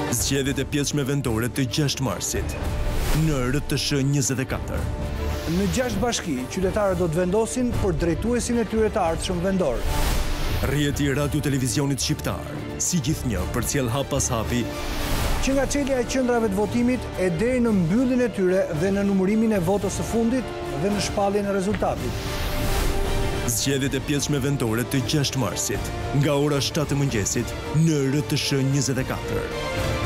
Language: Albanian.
Zgjedhjet e pjesëme vendore të 6 marsit në Rtsh 24. Në 6 bashki, qytetarët do të vendosin për drejtuesin e tyre të ardhshëm vendor. Rrjeti i radio-televizionit shqiptar, si gjithnjë përcjell hap pas hapi, që nga çelja e qendrave të votimit e deri në mbylljen e tyre dhe në numërimin e votës së fundit dhe në shpalljen e rezultatit. Zgjedhjet e pjesëme vendore të 6 marsit, nga ora 7 e mëngjesit në Rtsh 24.